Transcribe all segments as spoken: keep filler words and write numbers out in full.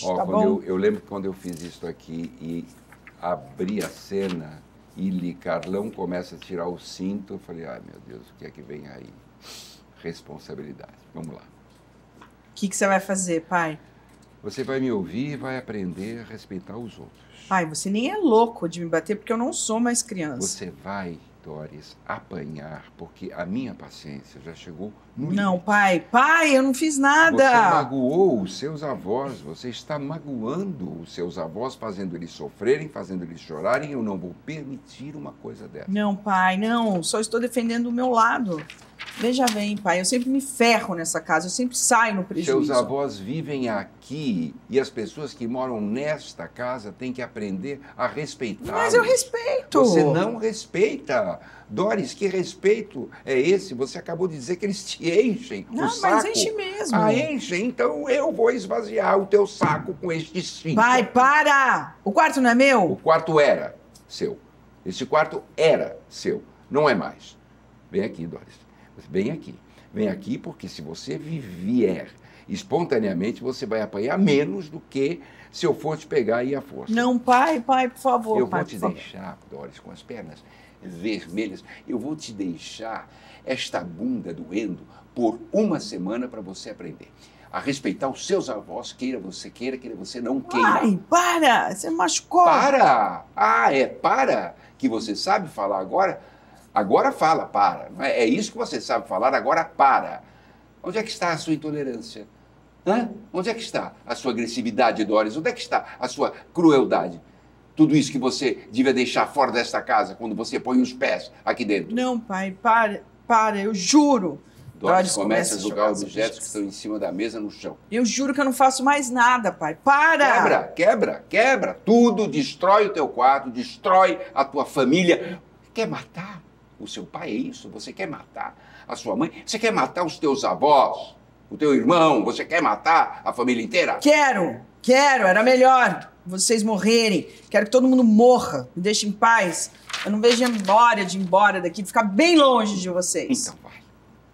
Ó, tá quando bom? eu, eu lembro que quando eu fiz isso aqui e abri a cena e li Carlão começa a tirar o cinto, eu falei, ai meu Deus, o que é que vem aí? Responsabilidade. Vamos lá. O que, que você vai fazer, pai? Você vai me ouvir e vai aprender a respeitar os outros. Pai, você nem é louco de me bater porque eu não sou mais criança. Você vai, Doris, apanhar, porque a minha paciência já chegou no Não, limite. pai, pai, eu não fiz nada. Você magoou os seus avós, você está magoando os seus avós, fazendo eles sofrerem, fazendo eles chorarem. Eu não vou permitir uma coisa dessa. Não, pai, não, só estou defendendo o meu lado. Veja bem, pai, eu sempre me ferro nessa casa, eu sempre saio no prejuízo. Seus avós vivem aqui e as pessoas que moram nesta casa têm que aprender a respeitar. Mas eu respeito. Você não respeita. Doris, que respeito é esse? Você acabou de dizer que eles te enchem Não, o saco. mas enche mesmo. Ah, enche? Então eu vou esvaziar o teu saco com este cinto. Pai, para! O quarto não é O meu? quarto era seu. Esse quarto era seu. Não é mais. Vem aqui, Doris. Vem aqui. Vem aqui porque se você vier espontaneamente, você vai apanhar menos do que se eu for te pegar aí à força. Não, pai, pai, por favor. Eu pai, vou te por deixar, Doris, com as pernas vermelhas, eu vou te deixar esta bunda doendo por uma semana para você aprender a respeitar os seus avós, queira você queira, queira você não queira. Pai, para! Você machucou. Para! Ah, é para que você sabe falar agora? Agora fala, para. Não é? É isso que você sabe falar, agora para. Onde é que está a sua intolerância? Hã? Onde é que está a sua agressividade, Doris? Onde é que está a sua crueldade? Tudo isso que você devia deixar fora desta casa quando você põe os pés aqui dentro. Não, pai, para, para, eu juro. Doris, começa a jogar objetos que estão em cima da mesa no chão. Eu juro que eu não faço mais nada, pai. Para! Quebra, quebra, quebra. Tudo, destrói o teu quarto, destrói a tua família. Quer matar o seu pai, é isso? Você quer matar a sua mãe? Você quer matar os teus avós? O teu irmão? Você quer matar a família inteira? Quero, quero, era melhor vocês morrerem. Quero que todo mundo morra. Me deixe em paz. Eu não vejo embora de ir embora daqui, ficar bem longe de vocês. Então vai.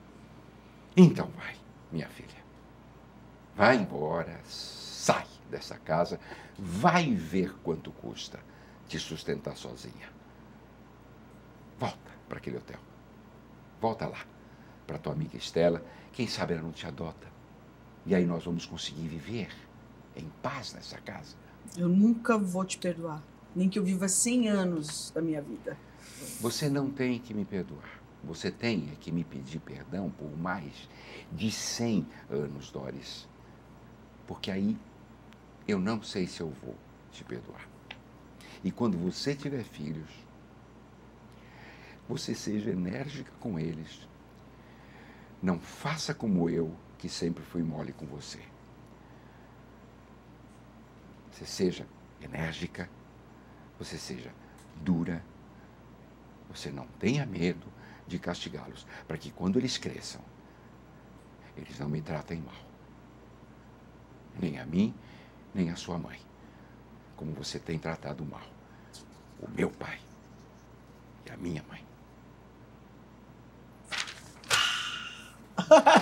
Então vai, minha filha. Vai embora, sai dessa casa, vai ver quanto custa te sustentar sozinha. Volta para aquele hotel. Volta lá, para tua amiga Estela. Quem sabe ela não te adota. E aí nós vamos conseguir viver em paz nessa casa. Eu nunca vou te perdoar. Nem que eu viva cem anos da minha vida. Você não tem que me perdoar. Você tem que me pedir perdão por mais de cem anos, Doris. Porque aí eu não sei se eu vou te perdoar. E quando você tiver filhos, você seja enérgica com eles. Não faça como eu, que sempre fui mole com você. Você seja enérgica, você seja dura, você não tenha medo de castigá-los, para que quando eles cresçam, eles não me tratem mal. Nem a mim, nem a sua mãe, como você tem tratado mal o meu pai e a minha mãe.